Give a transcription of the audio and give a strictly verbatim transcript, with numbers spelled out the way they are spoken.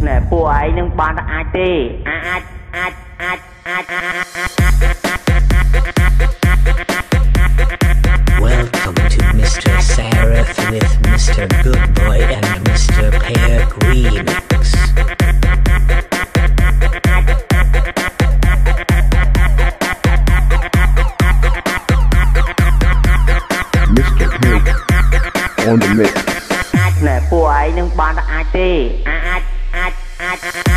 nèពួកឯងនឹងបានតែអាចទេអាចអាចអាចអាចអាច Welcome to Mister Sareth with Mister Goodboy and Mister Pear Remix. Mister Pig on the mix. អាចណែពួកឯងនឹងបានតែអាចទេអាចអាចអាច